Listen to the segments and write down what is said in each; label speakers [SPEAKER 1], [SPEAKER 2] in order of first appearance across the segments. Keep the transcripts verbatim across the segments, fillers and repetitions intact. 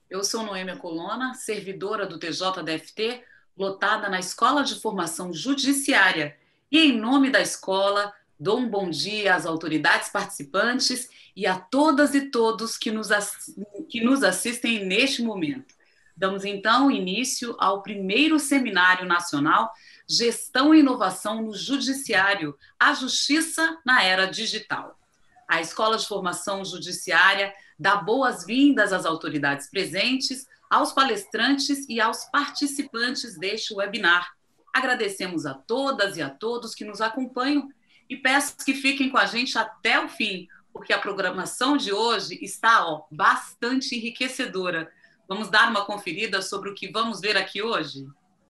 [SPEAKER 1] Eu sou Noêmia Colonna, servidora do T J D F T, lotada na Escola de Formação Judiciária. E, em nome da escola, dou um bom dia às autoridades participantes e a todas e todos que nos, que nos assistem neste momento. Damos, então, início ao primeiro Seminário Nacional Gestão e Inovação no Judiciário, a Justiça na Era Digital. A Escola de Formação Judiciária dá boas-vindas às autoridades presentes, aos palestrantes e aos participantes deste webinar. Agradecemos a todas e a todos que nos acompanham e peço que fiquem com a gente até o fim, porque a programação de hoje está ó, bastante enriquecedora. Vamos dar uma conferida sobre o que vamos ver aqui hoje?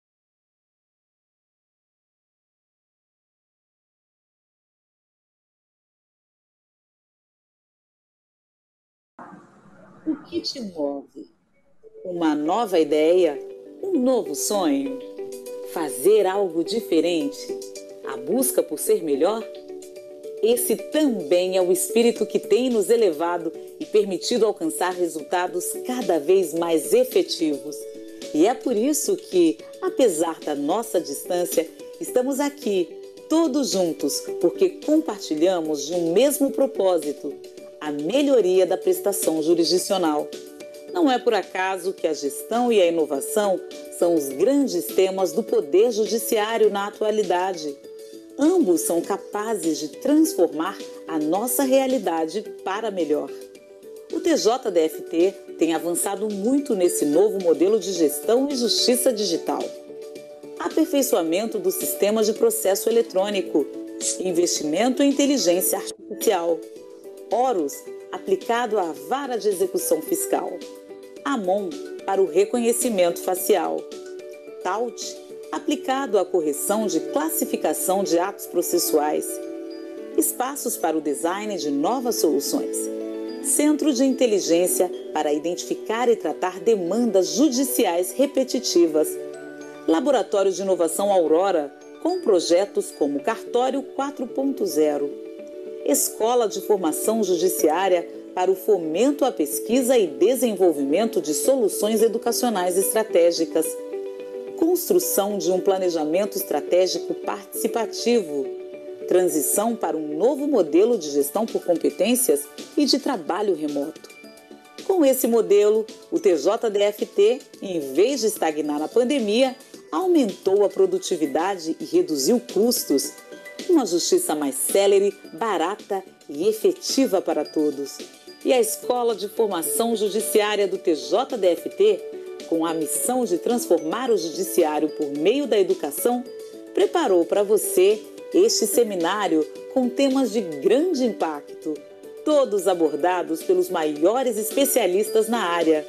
[SPEAKER 2] O que te move? Uma nova ideia? Um novo sonho? Fazer algo diferente? A busca por ser melhor? Esse também é o espírito que tem nos elevado e permitido alcançar resultados cada vez mais efetivos. E é por isso que, apesar da nossa distância, estamos aqui, todos juntos, porque compartilhamos de um mesmo propósito: a melhoria da prestação jurisdicional. Não é por acaso que a gestão e a inovação são os grandes temas do Poder Judiciário na atualidade. Ambos são capazes de transformar a nossa realidade para melhor. O T J D F T tem avançado muito nesse novo modelo de gestão e justiça digital. Aperfeiçoamento do sistema de processo eletrônico, investimento em inteligência artificial, Horus aplicado à vara de execução fiscal, Amon para o reconhecimento facial, Taut aplicado à correção de classificação de atos processuais, espaços para o design de novas soluções, Centro de Inteligência para identificar e tratar demandas judiciais repetitivas, Laboratório de Inovação Aurora com projetos como Cartório quatro ponto zero, Escola de Formação Judiciária para o fomento à pesquisa e desenvolvimento de soluções educacionais estratégicas, construção de um planejamento estratégico participativo, transição para um novo modelo de gestão por competências e de trabalho remoto. Com esse modelo, o T J D F T, em vez de estagnar na pandemia, aumentou a produtividade e reduziu custos. Uma justiça mais célere, barata e efetiva para todos. E a Escola de Formação Judiciária do T J D F T, com a missão de transformar o judiciário por meio da educação, preparou para você este seminário com temas de grande impacto, todos abordados pelos maiores especialistas na área.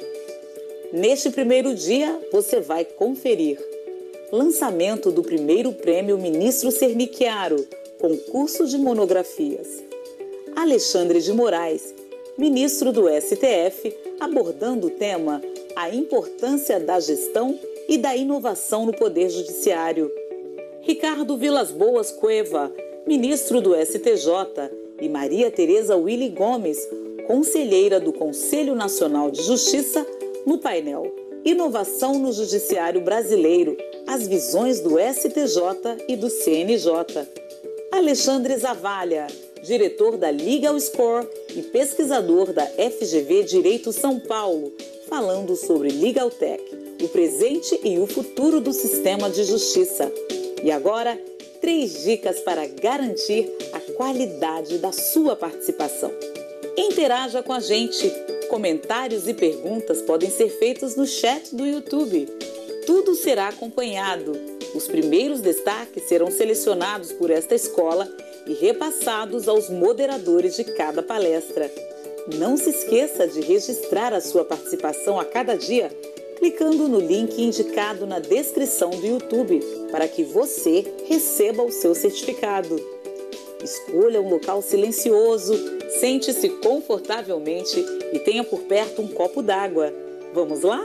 [SPEAKER 2] Neste primeiro dia, você vai conferir: lançamento do primeiro prêmio Ministro Sernichiaro, concurso de monografias. Alexandre de Moraes, ministro do S T F, abordando o tema A importância da gestão e da inovação no Poder Judiciário. Ricardo Vilas Boas Cueva, ministro do S T J, e Maria Tereza Willy Gomes, conselheira do Conselho Nacional de Justiça, no painel Inovação no Judiciário Brasileiro, as visões do S T J e do C N J. Alexandre Zavalha, diretor da Legal Score e pesquisador da F G V Direito São Paulo, falando sobre Legal Tech, o presente e o futuro do sistema de justiça. E agora, três dicas para garantir a qualidade da sua participação. Interaja com a gente. Comentários e perguntas podem ser feitos no chat do YouTube. Tudo será acompanhado. Os primeiros destaques serão selecionados por esta escola e repassados aos moderadores de cada palestra. Não se esqueça de registrar a sua participação a cada dia, clicando no link indicado na descrição do YouTube, para que você receba o seu certificado. Escolha um local silencioso, sente-se confortavelmente e tenha por perto um copo d'água. Vamos lá?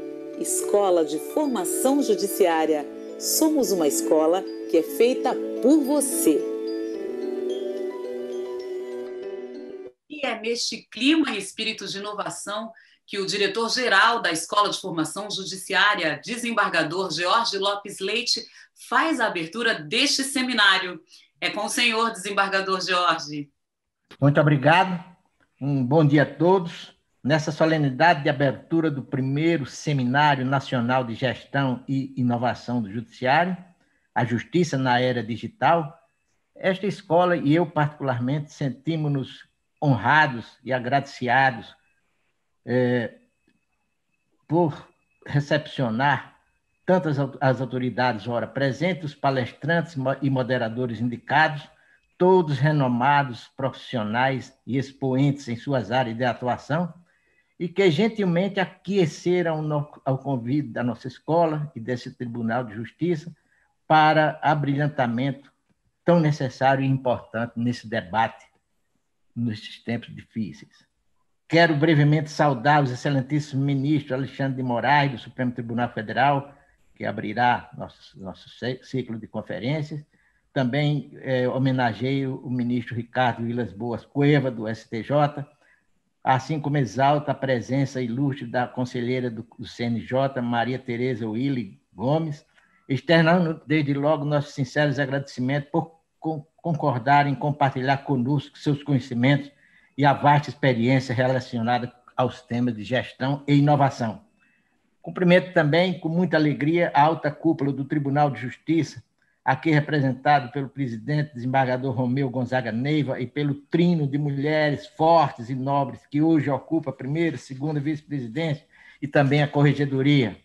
[SPEAKER 2] Escola de Formação Judiciária. Somos uma escola que é feita por você.
[SPEAKER 1] E é neste clima e espírito de inovação que o diretor-geral da Escola de Formação Judiciária, desembargador George Lopes Leite, faz a abertura deste seminário. É com o senhor, desembargador George.
[SPEAKER 3] Muito obrigado. Um bom dia a todos. Nessa solenidade de abertura do primeiro Seminário Nacional de Gestão e Inovação do Judiciário, a Justiça na Era Digital, esta escola e eu, particularmente, sentimos-nos honrados e agradecidos é, por recepcionar tantas as autoridades ora presentes, os palestrantes e moderadores indicados, todos renomados, profissionais e expoentes em suas áreas de atuação, e que gentilmente aqueceram no, ao convite da nossa escola e desse Tribunal de Justiça para abrilhantamento tão necessário e importante nesse debate, nesses tempos difíceis. Quero brevemente saudar os excelentíssimos ministros Alexandre de Moraes, do Supremo Tribunal Federal, que abrirá nosso, nosso ciclo de conferências. Também eh, homenageio o ministro Ricardo Vilas Boas Cueva, do S T J, assim como exalta a presença ilustre da conselheira do, do C N J, Maria Tereza Willy Gomes, externando desde logo nossos sinceros agradecimentos por co- concordar em compartilhar conosco seus conhecimentos e a vasta experiência relacionada aos temas de gestão e inovação. Cumprimento também, com muita alegria, a alta cúpula do Tribunal de Justiça, aqui representado pelo presidente, desembargador Romeu Gonzaga Neiva, e pelo trino de mulheres fortes e nobres que hoje ocupa a primeira, segunda vice-presidência e também a corregedoria.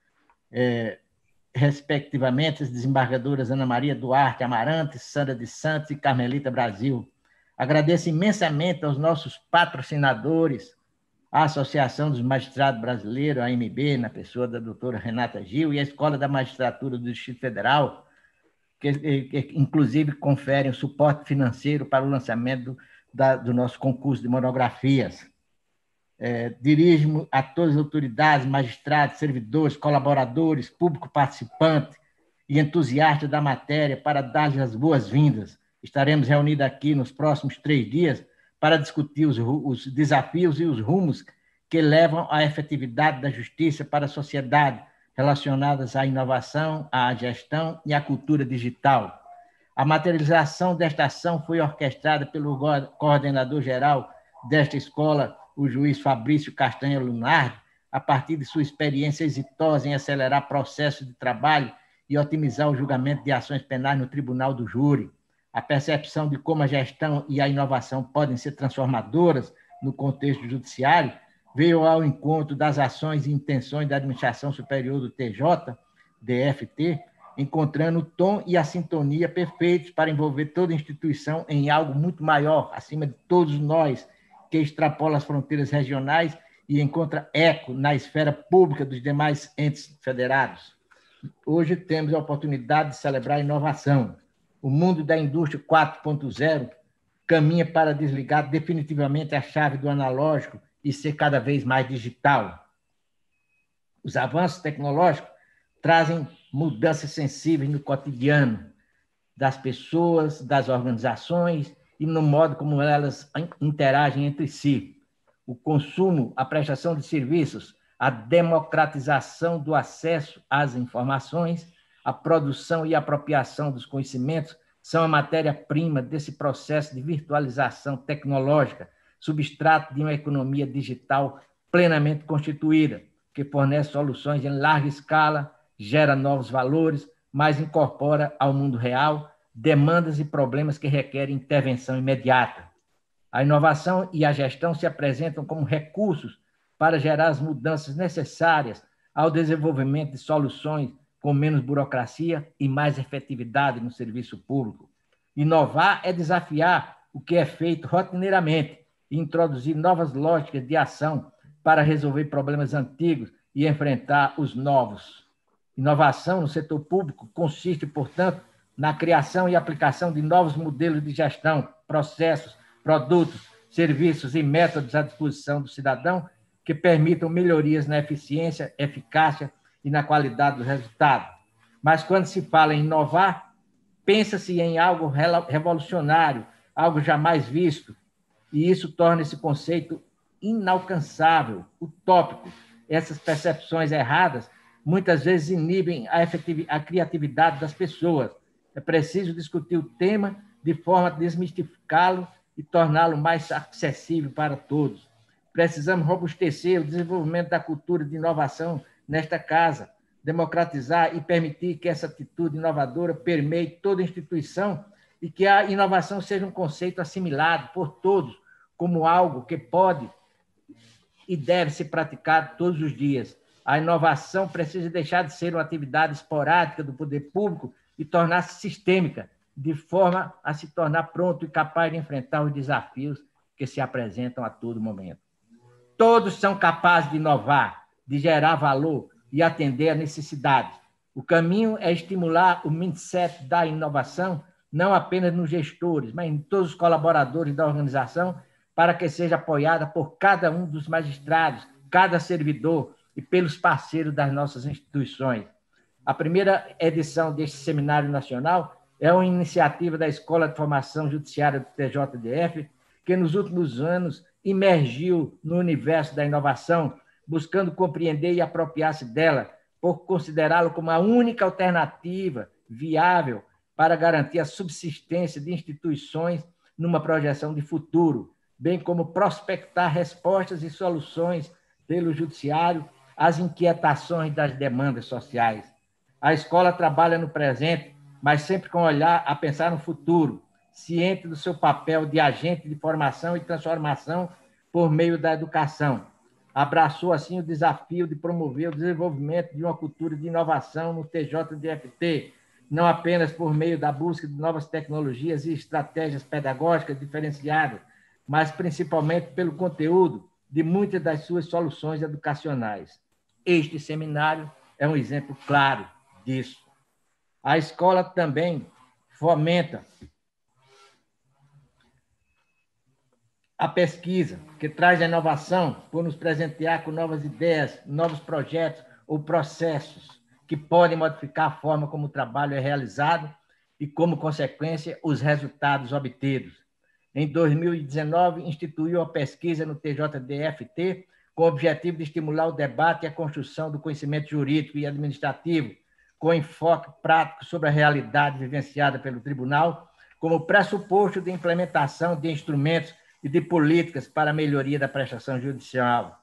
[SPEAKER 3] É, respectivamente, as desembargadoras Ana Maria Duarte Amarante, Sandra de Santos e Carmelita Brasil. Agradeço imensamente aos nossos patrocinadores, a Associação dos Magistrados Brasileiros, a A M B, na pessoa da doutora Renata Gil, e a Escola da Magistratura do Distrito Federal, que, que inclusive conferem suporte financeiro para o lançamento do, da, do nosso concurso de monografias. É, dirijo a todas as autoridades, magistrados, servidores, colaboradores, público participante e entusiastas da matéria para dar-lhes as boas-vindas. Estaremos reunidos aqui nos próximos três dias para discutir os, os desafios e os rumos que levam à efetividade da justiça para a sociedade, relacionadas à inovação, à gestão e à cultura digital. A materialização desta ação foi orquestrada pelo coordenador-geral desta escola, o juiz Fabrício Castanha Lunardi, a partir de sua experiência exitosa em acelerar processos de trabalho e otimizar o julgamento de ações penais no Tribunal do Júri. A percepção de como a gestão e a inovação podem ser transformadoras no contexto judiciário veio ao encontro das ações e intenções da Administração Superior do T J, D F T, encontrando o tom e a sintonia perfeitos para envolver toda a instituição em algo muito maior, acima de todos nós, que extrapola as fronteiras regionais e encontra eco na esfera pública dos demais entes federados. Hoje temos a oportunidade de celebrar a inovação. O mundo da indústria quatro ponto zero caminha para desligar definitivamente a chave do analógico e ser cada vez mais digital. Os avanços tecnológicos trazem mudanças sensíveis no cotidiano das pessoas, das organizações e no modo como elas interagem entre si. O consumo, a prestação de serviços, a democratização do acesso às informações, a produção e a apropriação dos conhecimentos são a matéria-prima desse processo de virtualização tecnológica, substrato de uma economia digital plenamente constituída, que fornece soluções em larga escala, gera novos valores, mas incorpora ao mundo real demandas e problemas que requerem intervenção imediata. A inovação e a gestão se apresentam como recursos para gerar as mudanças necessárias ao desenvolvimento de soluções com menos burocracia e mais efetividade no serviço público. Inovar é desafiar o que é feito rotineiramente e introduzir novas lógicas de ação para resolver problemas antigos e enfrentar os novos. Inovação no setor público consiste, portanto, na criação e aplicação de novos modelos de gestão, processos, produtos, serviços e métodos à disposição do cidadão que permitam melhorias na eficiência, eficácia e na qualidade do resultado. Mas quando se fala em inovar, pensa-se em algo revolucionário, algo jamais visto, e isso torna esse conceito inalcançável, utópico. Essas percepções erradas muitas vezes inibem a, a criatividade das pessoas. É preciso discutir o tema de forma a desmistificá-lo e torná-lo mais acessível para todos. Precisamos robustecer o desenvolvimento da cultura de inovação nesta casa, democratizar e permitir que essa atitude inovadora permeie toda a instituição e que a inovação seja um conceito assimilado por todos como algo que pode e deve ser praticado todos os dias. A inovação precisa deixar de ser uma atividade esporádica do poder público e tornar-se sistêmica, de forma a se tornar pronto e capaz de enfrentar os desafios que se apresentam a todo momento. Todos são capazes de inovar, de gerar valor e atender a necessidades. O caminho é estimular o mindset da inovação, não apenas nos gestores, mas em todos os colaboradores da organização, para que seja apoiada por cada um dos magistrados, cada servidor e pelos parceiros das nossas instituições. A primeira edição deste Seminário Nacional é uma iniciativa da Escola de Formação Judiciária do T J D F, que nos últimos anos imergiu no universo da inovação, buscando compreender e apropriar-se dela, por considerá-lo como a única alternativa viável para garantir a subsistência de instituições numa projeção de futuro, bem como prospectar respostas e soluções pelo judiciário às inquietações das demandas sociais. A escola trabalha no presente, mas sempre com olhar a pensar no futuro, ciente do seu papel de agente de formação e transformação por meio da educação. Abraçou, assim, o desafio de promover o desenvolvimento de uma cultura de inovação no T J D F T, não apenas por meio da busca de novas tecnologias e estratégias pedagógicas diferenciadas, mas principalmente pelo conteúdo de muitas das suas soluções educacionais. Este seminário é um exemplo claro disso. A escola também fomenta a pesquisa, que traz a inovação por nos presentear com novas ideias, novos projetos ou processos que podem modificar a forma como o trabalho é realizado e, como consequência, os resultados obtidos. Em dois mil e dezenove, instituiu a pesquisa no T J D F T com o objetivo de estimular o debate e a construção do conhecimento jurídico e administrativo, com enfoque prático sobre a realidade vivenciada pelo tribunal, como pressuposto de implementação de instrumentos e de políticas para a melhoria da prestação judicial.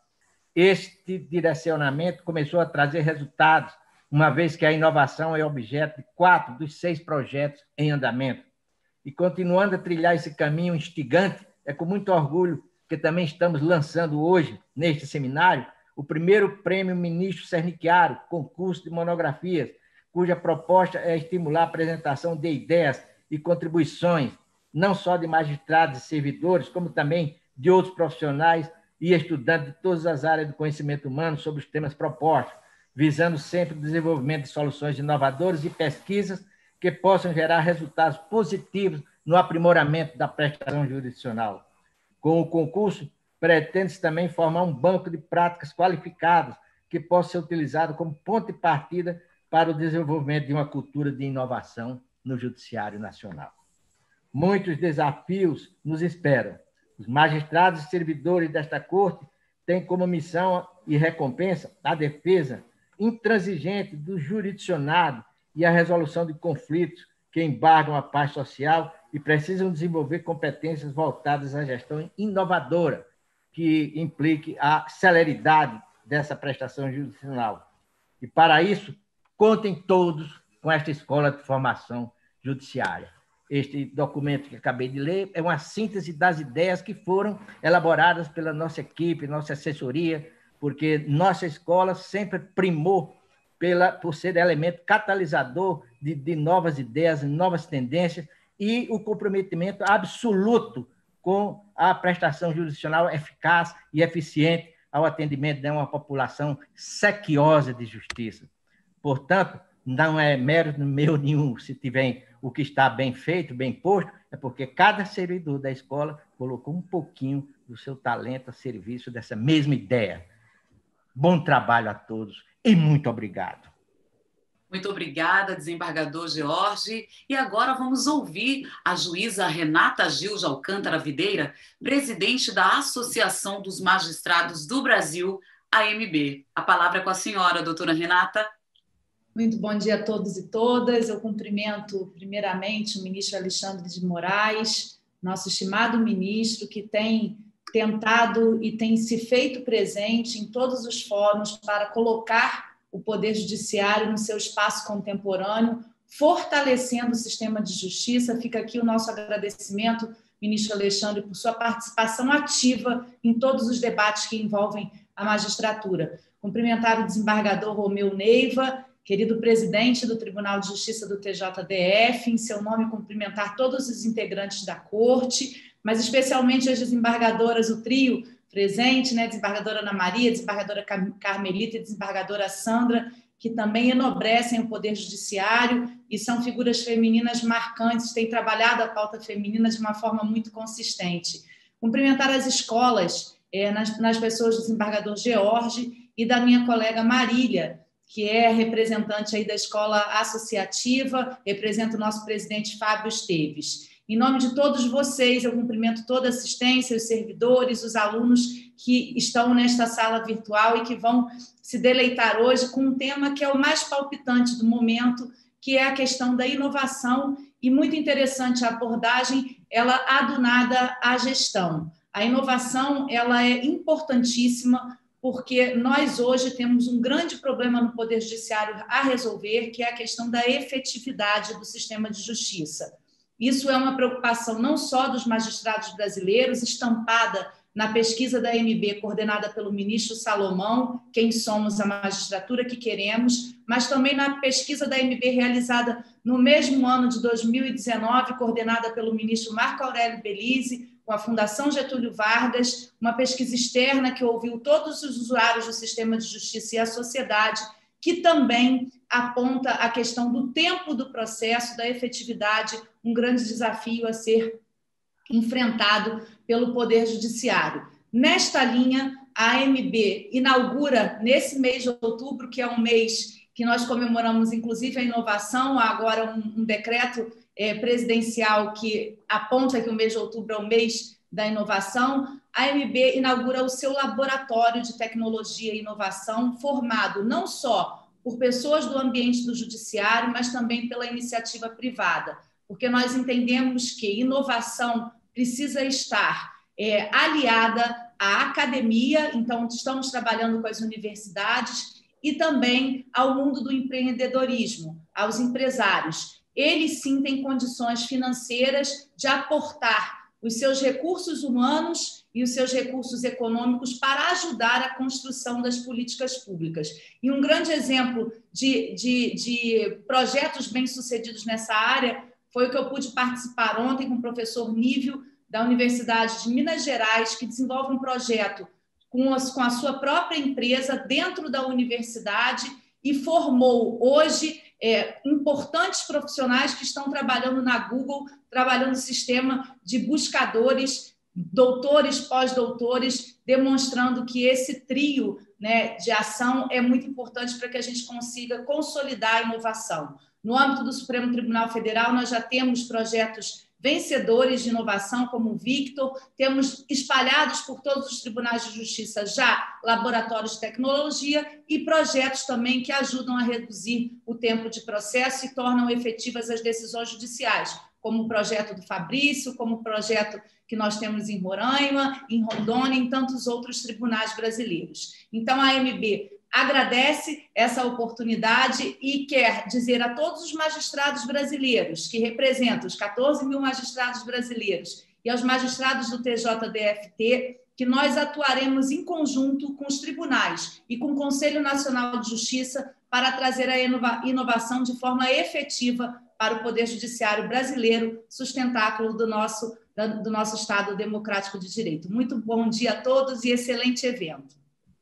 [SPEAKER 3] Este direcionamento começou a trazer resultados, uma vez que a inovação é objeto de quatro dos seis projetos em andamento. E continuando a trilhar esse caminho instigante, é com muito orgulho que também estamos lançando hoje, neste seminário, o primeiro Prêmio Ministro Sernichiaro, concurso de monografias, cuja proposta é estimular a apresentação de ideias e contribuições, não só de magistrados e servidores, como também de outros profissionais e estudantes de todas as áreas do conhecimento humano sobre os temas propostos, visando sempre o desenvolvimento de soluções inovadoras e pesquisas que possam gerar resultados positivos no aprimoramento da prestação jurisdicional. Com o concurso, pretende-se também formar um banco de práticas qualificadas que possa ser utilizado como ponto de partida para o desenvolvimento de uma cultura de inovação no Judiciário Nacional. Muitos desafios nos esperam. Os magistrados e servidores desta Corte têm como missão e recompensa a defesa intransigente do jurisdicionado e a resolução de conflitos que embargam a paz social e precisam desenvolver competências voltadas à gestão inovadora, que implique a celeridade dessa prestação jurisdicional. E, para isso, contem todos com esta Escola de Formação Judiciária. Este documento que acabei de ler é uma síntese das ideias que foram elaboradas pela nossa equipe, nossa assessoria, porque nossa escola sempre primou pela, por ser elemento catalisador de, de novas ideias, novas tendências e o comprometimento absoluto com a prestação jurisdicional eficaz e eficiente ao atendimento de uma população sequiosa de justiça. Portanto, não é mérito meu nenhum se tiver o que está bem feito, bem posto, é porque cada servidor da escola colocou um pouquinho do seu talento a serviço dessa mesma ideia. Bom trabalho a todos e muito obrigado.
[SPEAKER 1] Muito obrigada, desembargador George. E agora vamos ouvir a juíza Renata Gil de Alcântara Videira, presidente da Associação dos Magistrados do Brasil, A M B. A palavra é com a senhora, doutora Renata.
[SPEAKER 4] Muito bom dia a todos e todas. Eu cumprimento, primeiramente, o ministro Alexandre de Moraes, nosso estimado ministro, que tem tentado e tem se feito presente em todos os fóruns para colocar o Poder Judiciário no seu espaço contemporâneo, fortalecendo o sistema de justiça. Fica aqui o nosso agradecimento, ministro Alexandre, por sua participação ativa em todos os debates que envolvem a magistratura. Cumprimentar o desembargador Romeu Neiva, querido presidente do Tribunal de Justiça do T J D F, em seu nome cumprimentar todos os integrantes da Corte, mas especialmente as desembargadoras, o trio presente, né? Desembargadora Ana Maria, desembargadora Carmelita e desembargadora Sandra, que também enobrecem o Poder Judiciário e são figuras femininas marcantes, têm trabalhado a pauta feminina de uma forma muito consistente. Cumprimentar as escolas, é, nas, nas pessoas do desembargador George e da minha colega Marília, que é representante aí da escola associativa, representa o nosso presidente Fábio Esteves. Em nome de todos vocês, eu cumprimento toda a assistência, os servidores, os alunos que estão nesta sala virtual e que vão se deleitar hoje com um tema que é o mais palpitante do momento, que é a questão da inovação, e muito interessante a abordagem, ela adunada à gestão. A inovação, ela é importantíssima, porque nós hoje temos um grande problema no Poder Judiciário a resolver, que é a questão da efetividade do sistema de justiça. Isso é uma preocupação não só dos magistrados brasileiros, estampada na pesquisa da A M B, coordenada pelo ministro Salomão, Quem Somos a Magistratura que Queremos, mas também na pesquisa da A M B realizada no mesmo ano de dois mil e dezenove, coordenada pelo ministro Marco Aurélio Belize, com a Fundação Getúlio Vargas, uma pesquisa externa que ouviu todos os usuários do sistema de justiça e a sociedade, que também aponta a questão do tempo do processo, da efetividade, um grande desafio a ser enfrentado pelo Poder Judiciário. Nesta linha, a A M B inaugura, nesse mês de outubro, que é um mês que nós comemoramos, inclusive, a inovação, há agora um, um decreto é, presidencial que aponta que o mês de outubro é o mês da inovação. A A M B inaugura o seu laboratório de tecnologia e inovação, formado não só por pessoas do ambiente do judiciário, mas também pela iniciativa privada, porque nós entendemos que inovação precisa estar é, aliada à academia, então estamos trabalhando com as universidades, e também ao mundo do empreendedorismo, aos empresários. Eles sim têm condições financeiras de aportar os seus recursos humanos e os seus recursos econômicos para ajudar a construção das políticas públicas. E um grande exemplo de, de, de projetos bem-sucedidos nessa área foi o que eu pude participar ontem com o professor Nívio, da Universidade de Minas Gerais, que desenvolve um projeto com a, com a sua própria empresa dentro da universidade e formou hoje é, importantes profissionais que estão trabalhando na Google, trabalhando no sistema de buscadores, doutores, pós-doutores, demonstrando que esse trio, né, de ação é muito importante para que a gente consiga consolidar a inovação. No âmbito do Supremo Tribunal Federal, nós já temos projetos vencedores de inovação, como o Victor, temos espalhados por todos os tribunais de justiça já laboratórios de tecnologia e projetos também que ajudam a reduzir o tempo de processo e tornam efetivas as decisões judiciais, como o projeto do Fabrício, como o projeto que nós temos em Roraima, em Rondônia e em tantos outros tribunais brasileiros. Então, a A M B agradece essa oportunidade e quer dizer a todos os magistrados brasileiros, que representam os quatorze mil magistrados brasileiros, e aos magistrados do T J D F T, que nós atuaremos em conjunto com os tribunais e com o Conselho Nacional de Justiça para trazer a inovação de forma efetiva para o Poder Judiciário brasileiro, sustentáculo do nosso, do nosso Estado democrático de direito. Muito bom dia a todos e excelente evento.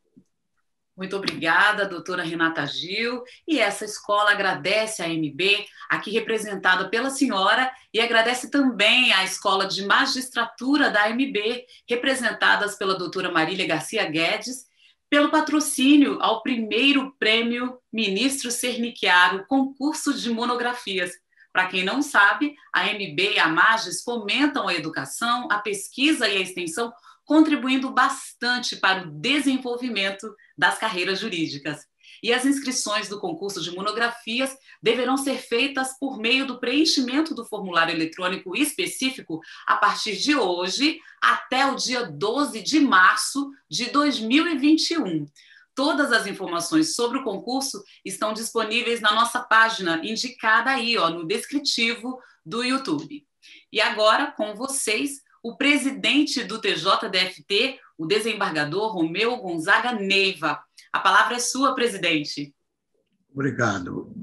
[SPEAKER 1] Muito obrigada, doutora Renata Gil. E essa escola agradece a A M B, aqui representada pela senhora, e agradece também à Escola de Magistratura da A M B, representadas pela doutora Marília Garcia Guedes, pelo patrocínio ao primeiro prêmio Ministro Sernichiaro, concurso de monografias. Para quem não sabe, a M B e a Magis fomentam a educação, a pesquisa e a extensão, contribuindo bastante para o desenvolvimento das carreiras jurídicas. E as inscrições do concurso de monografias deverão ser feitas por meio do preenchimento do formulário eletrônico específico a partir de hoje até o dia doze de março de dois mil e vinte e um. Todas as informações sobre o concurso estão disponíveis na nossa página, indicada aí, ó, no descritivo do YouTube. E agora, com vocês, o presidente do T J D F T, o desembargador Romeu Gonzaga Neiva. A palavra é sua, presidente.
[SPEAKER 5] Obrigado.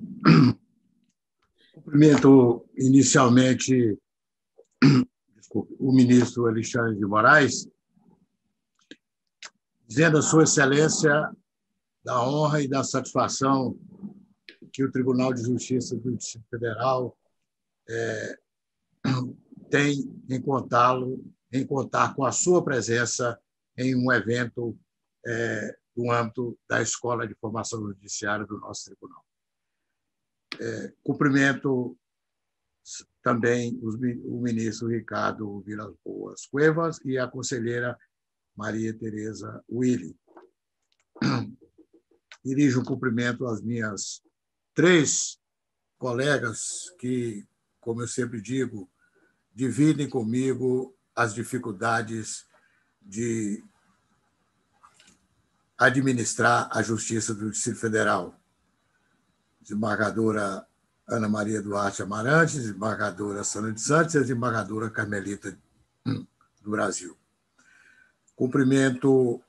[SPEAKER 5] Cumprimento inicialmente desculpe, o ministro Alexandre de Moraes, dizendo a Sua Excelência da honra e da satisfação que o Tribunal de Justiça do Distrito Federal é, tem em contá-lo, em contar com a sua presença em um evento é, no âmbito da Escola de Formação Judiciária do nosso Tribunal. É, cumprimento também os, o ministro Ricardo Vilas Boas Cuevas e a conselheira Maria Tereza Willi. Dirijo um cumprimento às minhas três colegas que, como eu sempre digo, dividem comigo as dificuldades de administrar a Justiça do Distrito Federal. Desembargadora Ana Maria Duarte Amarante, desembargadora Sandra de Santos e a desembargadora Carmelita do Brasil. Cumprimento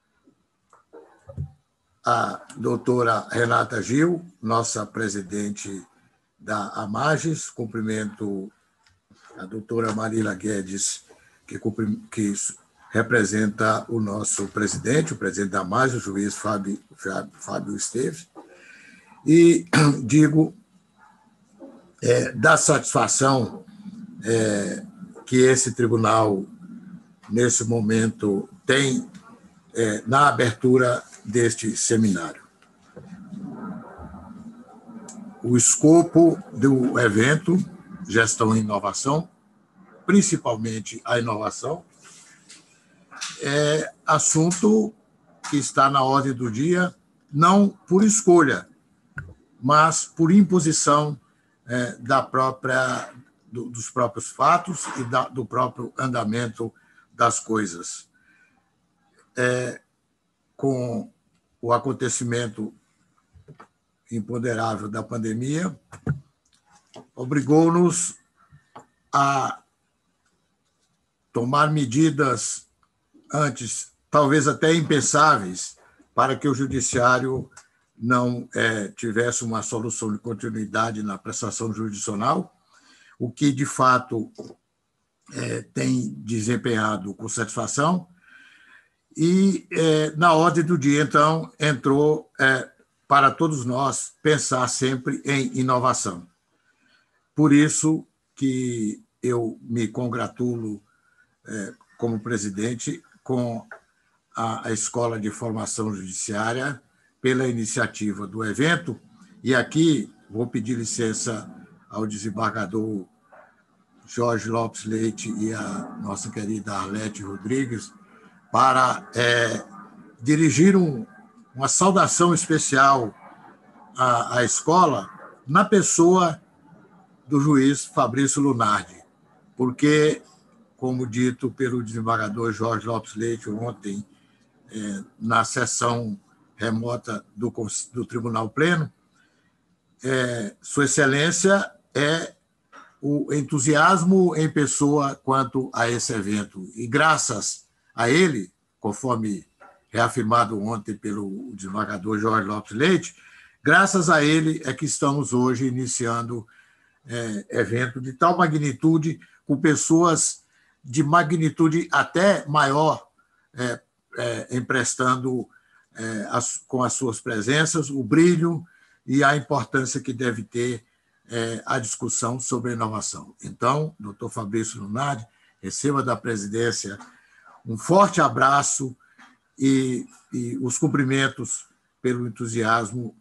[SPEAKER 5] a doutora Renata Gil, nossa presidente da AMAGES. Cumprimento a doutora Marília Guedes, que, que representa o nosso presidente, o presidente da AMAGES, o juiz Fábio, Fábio Esteves. E digo é, da satisfação é, que esse tribunal, nesse momento, tem é, na abertura deste seminário. O escopo do evento, Gestão e Inovação, principalmente a inovação, é assunto que está na ordem do dia, não por escolha, mas por imposição é, da própria, do, dos próprios fatos e da, do próprio andamento das coisas. É, com o acontecimento imponderável da pandemia, obrigou-nos a tomar medidas antes, talvez até impensáveis, para que o judiciário não é, tivesse uma solução de continuidade na prestação jurisdicional, o que, de fato, é, tem desempenhado com satisfação. E, é, na ordem do dia, então, entrou, é, para todos nós, pensar sempre em inovação. Por isso que eu me congratulo, é, como presidente, com a, a Escola de Formação Judiciária, pela iniciativa do evento, e aqui vou pedir licença ao desembargador Jorge Lopes Leite e a nossa querida Arlete Rodrigues para é, dirigir um, uma saudação especial à, à escola na pessoa do juiz Fabrício Lunardi, porque, como dito pelo desembargador Jorge Lopes Leite ontem, é, na sessão remota do, do Tribunal Pleno, é, Sua Excelência é o entusiasmo em pessoa quanto a esse evento. E, graças a ele, conforme reafirmado ontem pelo desembargador Jorge Lopes Leite, graças a ele é que estamos hoje iniciando é, evento de tal magnitude, com pessoas de magnitude até maior, é, é, emprestando É, as, com as suas presenças, o brilho e a importância que deve ter é, a discussão sobre a inovação. Então, doutor Fabrício Lunardi, receba da presidência um forte abraço e, e os cumprimentos pelo entusiasmo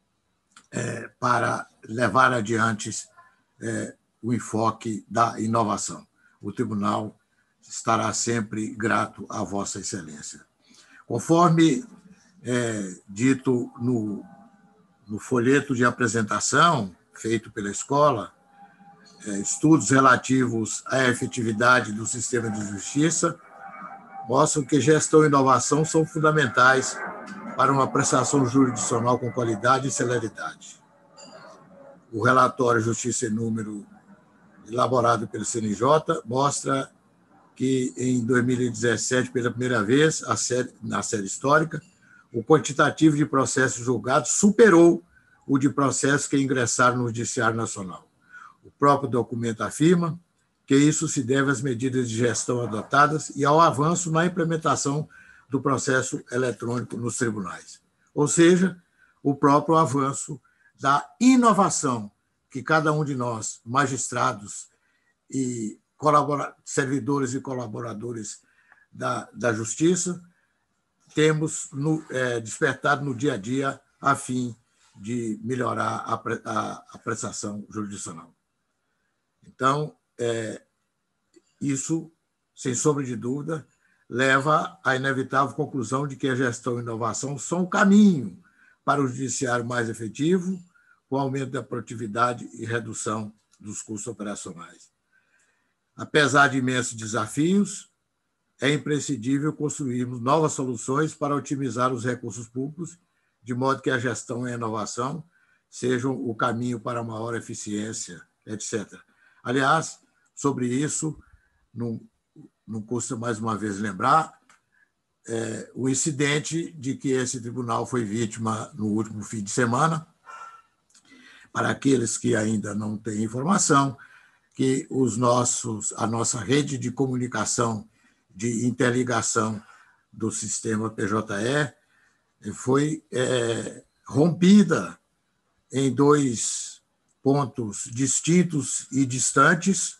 [SPEAKER 5] é, para levar adiante é, o enfoque da inovação. O tribunal estará sempre grato à Vossa Excelência. Conforme é, dito no, no folheto de apresentação feito pela escola, é, estudos relativos à efetividade do sistema de justiça mostram que gestão e inovação são fundamentais para uma prestação jurisdicional com qualidade e celeridade. O relatório Justiça em Número, elaborado pelo C N J, mostra que, em dois mil e dezessete, pela primeira vez, a série, na série histórica, o quantitativo de processos julgados superou o de processos que ingressaram no Judiciário Nacional. O próprio documento afirma que isso se deve às medidas de gestão adotadas e ao avanço na implementação do processo eletrônico nos tribunais. Ou seja, o próprio avanço da inovação que cada um de nós, magistrados e servidores e colaboradores da, da Justiça, temos no, é, despertado no dia a dia a fim de melhorar a, a, a prestação jurisdicional. Então, é, isso, sem sombra de dúvida, leva à inevitável conclusão de que a gestão e inovação são o caminho para o judiciário mais efetivo, com aumento da produtividade e redução dos custos operacionais. Apesar de imensos desafios, é imprescindível construirmos novas soluções para otimizar os recursos públicos, de modo que a gestão e a inovação sejam o caminho para maior eficiência, etcétera. Aliás, sobre isso, não, não custa mais uma vez lembrar é, o incidente de que esse tribunal foi vítima no último fim de semana. Para aqueles que ainda não têm informação, que os nossos, a nossa rede de comunicação, de interligação do sistema P J E foi é, rompida em dois pontos distintos e distantes,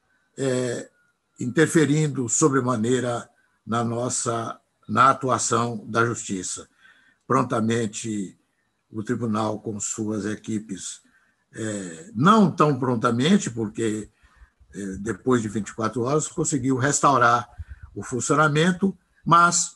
[SPEAKER 5] é, interferindo sobremaneira na nossa na atuação da Justiça. Prontamente, o tribunal, com suas equipes, é, não tão prontamente, porque é, depois de vinte e quatro horas conseguiu restaurar o funcionamento, mas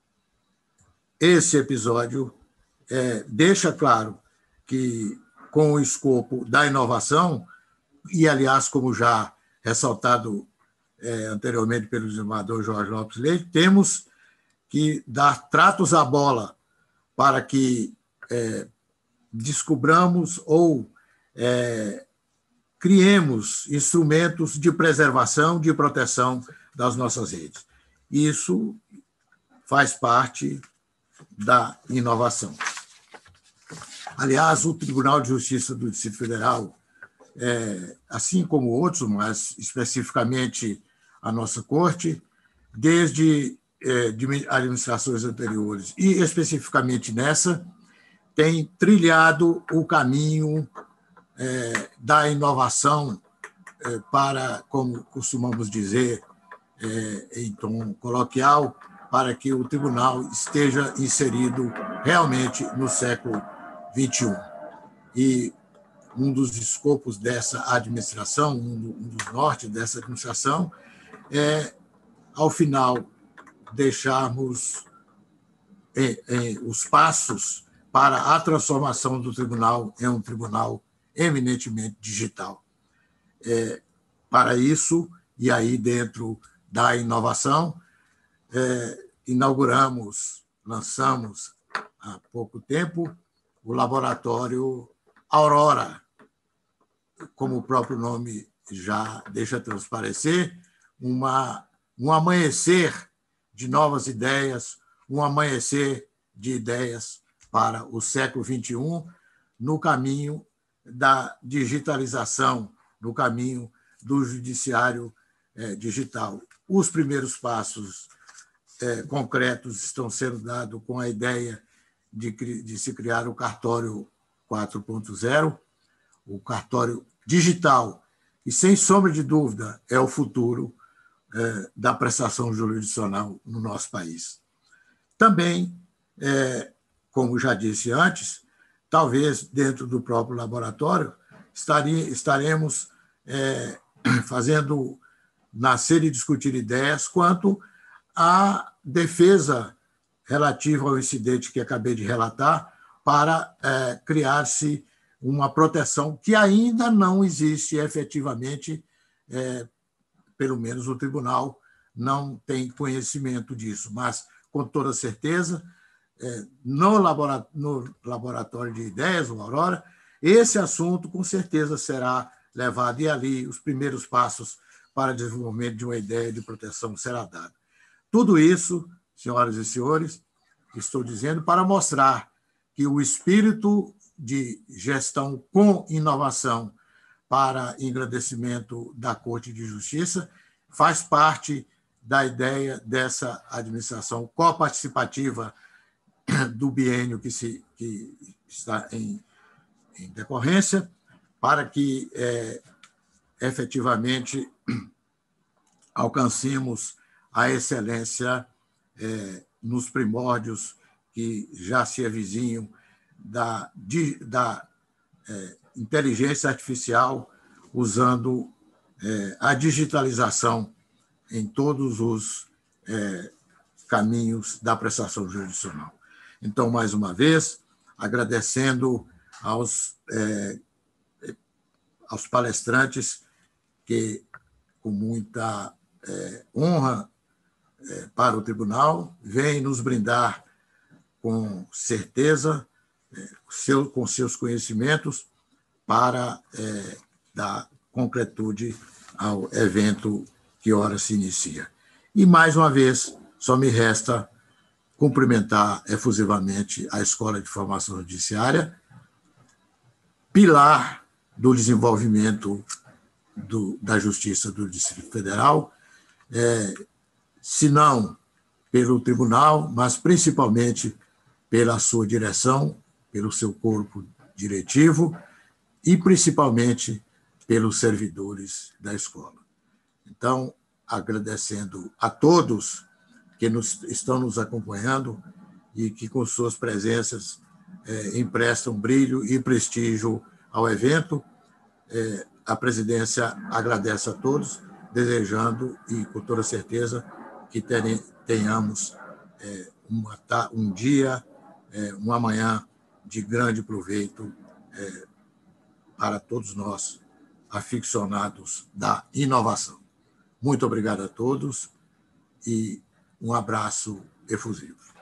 [SPEAKER 5] esse episódio é, deixa claro que, com o escopo da inovação, e, aliás, como já ressaltado é, anteriormente pelo desembargador Jorge Lopes Leite, temos que dar tratos à bola para que é, descobramos ou é, criemos instrumentos de preservação, de proteção das nossas redes. Isso faz parte da inovação. Aliás, o Tribunal de Justiça do Distrito Federal, é, assim como outros, mas especificamente a nossa Corte, desde é, de administrações anteriores e especificamente nessa, tem trilhado o caminho é, da inovação é, para, como costumamos dizer é, em tom coloquial, para que o tribunal esteja inserido realmente no século vinte e um. E um dos escopos dessa administração, um dos nortes dessa administração, é, ao final, deixarmos é, é, os passos para a transformação do tribunal em um tribunal eminentemente digital. É, para isso, e aí dentro da inovação, é, inauguramos, lançamos há pouco tempo, o laboratório Aurora, como o próprio nome já deixa transparecer, uma, um amanhecer de novas ideias, um amanhecer de ideias para o século vinte e um, no caminho da digitalização, no caminho do judiciário é, digital. Os primeiros passos é, concretos estão sendo dados com a ideia de, de se criar o cartório quatro ponto zero, o cartório digital, e, sem sombra de dúvida, é o futuro é, da prestação jurisdicional no nosso país. Também, é, como já disse antes, talvez dentro do próprio laboratório estaria, estaremos é, fazendo nascer e discutir ideias quanto à defesa relativa ao incidente que acabei de relatar, para é, criar-se uma proteção que ainda não existe efetivamente, é, pelo menos o tribunal não tem conhecimento disso, mas, com toda certeza, é, no, labora, no laboratório de ideias, o Aurora, esse assunto, com certeza, será levado, e ali os primeiros passos para o desenvolvimento de uma ideia de proteção será dado. Tudo isso, senhoras e senhores, estou dizendo para mostrar que o espírito de gestão com inovação para engrandecimento da Corte de Justiça faz parte da ideia dessa administração coparticipativa do biênio que, se, que está em, em decorrência, para que é, efetivamente alcancemos a excelência é, nos primórdios que já se avizinham da, de, da é, inteligência artificial, usando é, a digitalização em todos os é, caminhos da prestação jurisdicional. Então, mais uma vez, agradecendo aos, é, aos palestrantes que, com muita é, honra é, para o tribunal, vêm nos brindar com certeza, é, seu, com seus conhecimentos, para é, dar concretude ao evento que ora se inicia. E, mais uma vez, só me resta cumprimentar efusivamente a Escola de Formação Judiciária, pilar do desenvolvimento do, da Justiça do Distrito Federal, é, se não pelo tribunal, mas principalmente pela sua direção, pelo seu corpo diretivo e principalmente pelos servidores da escola. Então, agradecendo a todos que nos, estão nos acompanhando e que, com suas presenças, é, emprestam brilho e prestígio ao evento. É, a presidência agradece a todos, desejando, e com toda certeza, que tenhamos é, uma, um dia, é, uma manhã de grande proveito é, para todos nós, aficionados da inovação. Muito obrigado a todos e um abraço efusivo.